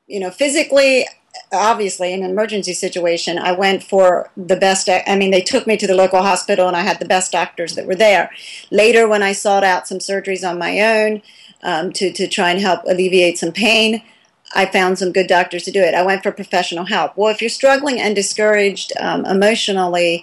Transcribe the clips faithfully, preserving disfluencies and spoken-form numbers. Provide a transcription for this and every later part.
you know, physically, obviously, in an emergency situation, I went for the best. I mean, they took me to the local hospital, and I had the best doctors that were there. Later, when I sought out some surgeries on my own um, to, to try and help alleviate some pain, I found some good doctors to do it. I went for professional help. Well, if you're struggling and discouraged um, emotionally,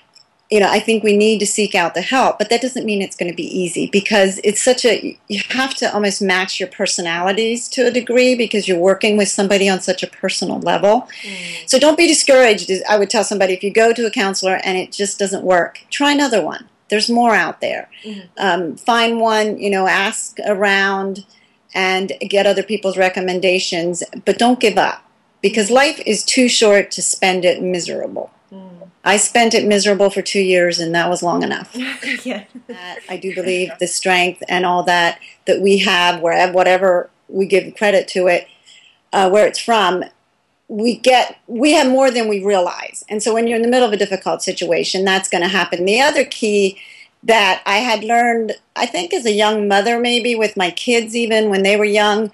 you know, I think we need to seek out the help, but that doesn't mean it's going to be easy, because it's such a, you have to almost match your personalities to a degree, because you're working with somebody on such a personal level. Mm. So don't be discouraged. I would tell somebody, if you go to a counselor and it just doesn't work, try another one. There's more out there. Mm-hmm. um, find one, you know, ask around and get other people's recommendations, but don't give up, because life is too short to spend it miserable. Mm. I spent it miserable for two years, and that was long enough. Yeah. I do believe the strength and all that that we have, wherever, whatever we give credit to it, uh, where it's from, we get, we have more than we realize. And so when you're in the middle of a difficult situation, that's going to happen. The other key that I had learned, I think as a young mother, maybe with my kids even when they were young,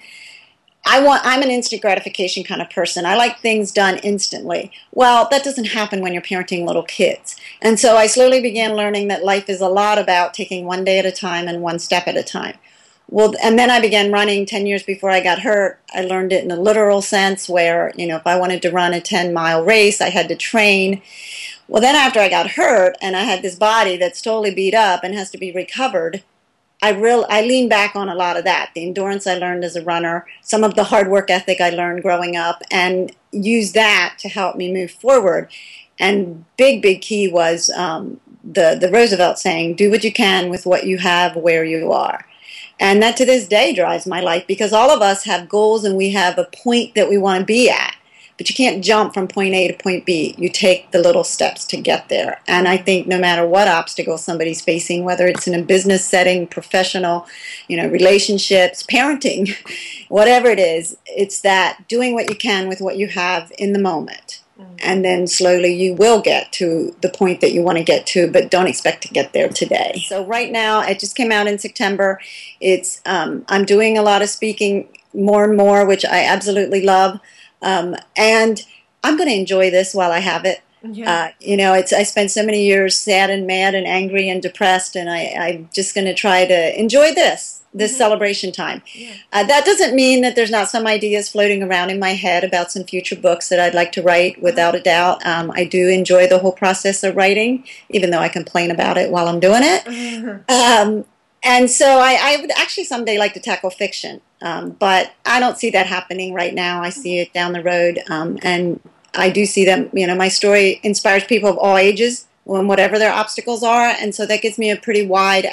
I want, I'm an instant gratification kind of person. I like things done instantly. Well, that doesn't happen when you're parenting little kids. And so I slowly began learning that life is a lot about taking one day at a time and one step at a time. Well, and then I began running ten years before I got hurt. I learned it in a literal sense where, you know, if I wanted to run a ten mile race, I had to train. Well, then after I got hurt and I had this body that's totally beat up and has to be recovered, I real I lean back on a lot of that. The endurance I learned as a runner, some of the hard work ethic I learned growing up, and use that to help me move forward. And big, big key was um, the, the Roosevelt saying, do what you can with what you have where you are. And that to this day drives my life, because all of us have goals and we have a point that we want to be at. But you can't jump from point A to point B. You take the little steps to get there. And I think no matter what obstacle somebody's facing, whether it's in a business setting, professional, you know, relationships, parenting, whatever it is, it's that doing what you can with what you have in the moment. Mm-hmm. And then slowly you will get to the point that you want to get to, but don't expect to get there today. So right now, it just came out in September. It's um, I'm doing a lot of speaking more and more, which I absolutely love. Um, and I'm going to enjoy this while I have it. Yeah. Uh, you know, it's I spent so many years sad and mad and angry and depressed, and I, I'm just going to try to enjoy this, this mm-hmm. celebration time. Yeah. Uh, that doesn't mean that there's not some ideas floating around in my head about some future books that I'd like to write, without a doubt. Um, I do enjoy the whole process of writing, even though I complain about it while I'm doing it. Mm-hmm. um, And so I, I would actually someday like to tackle fiction, um, but I don't see that happening right now. I see it down the road, um, and I do see them, you know, my story inspires people of all ages, whatever their obstacles are, and so that gives me a pretty wide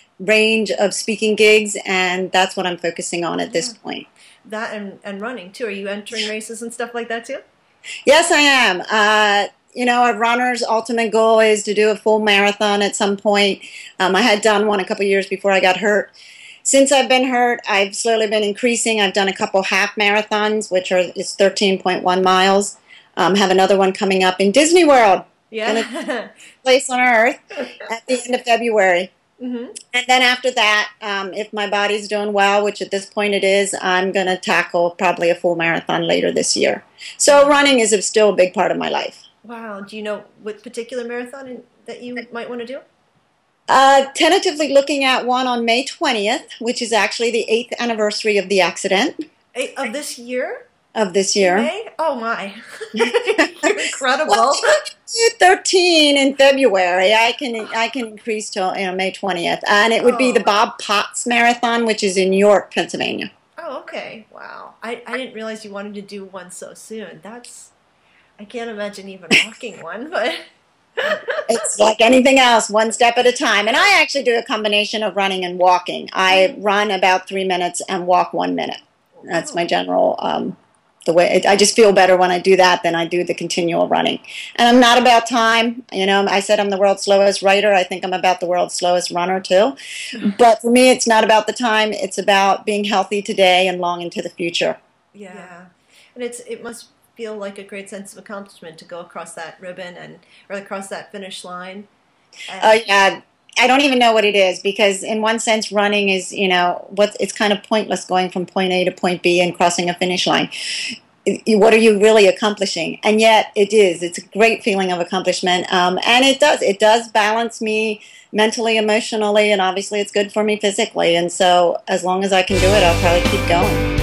range of speaking gigs, and that's what I'm focusing on at this point. That and, and running, too. Are you entering races and stuff like that, too? Yes, I am. Uh, You know, a runner's ultimate goal is to do a full marathon at some point. Um, I had done one a couple years before I got hurt. Since I've been hurt, I've slowly been increasing. I've done a couple half marathons, which are is thirteen point one miles. Um, have another one coming up in Disney World. Yeah. Place on Earth at the end of February. Mm-hmm. And then after that, um, if my body's doing well, which at this point it is, I'm going to tackle probably a full marathon later this year. So running is still a big part of my life. Wow. Do you know what particular marathon that you might want to do? Uh, tentatively looking at one on May twentieth, which is actually the eighth anniversary of the accident. Eight of this year? Of this year. May? Oh, my. Incredible. Well, thirteen in February. I can I can increase till you know, May twentieth. And it would oh. be the Bob Potts Marathon, which is in York, Pennsylvania. Oh, okay. Wow. I, I didn't realize you wanted to do one so soon. That's... I can't imagine even walking one, but... It's like anything else, one step at a time. And I actually do a combination of running and walking. I run about three minutes and walk one minute. That's my general, um, the way, it, I just feel better when I do that than I do the continual running. And I'm not about time. You know, I said I'm the world's slowest writer. I think I'm about the world's slowest runner, too. But for me, it's not about the time. It's about being healthy today and long into the future. Yeah. yeah. And it's it must feel like a great sense of accomplishment to go across that ribbon and or across that finish line. Oh, uh, yeah. I don't even know what it is, because in one sense running is, you know, what it's kind of pointless going from point A to point B and crossing a finish line. What are you really accomplishing? And yet it is. It's a great feeling of accomplishment, um, and it does. It does balance me mentally, emotionally, and obviously it's good for me physically. And so as long as I can do it, I'll probably keep going.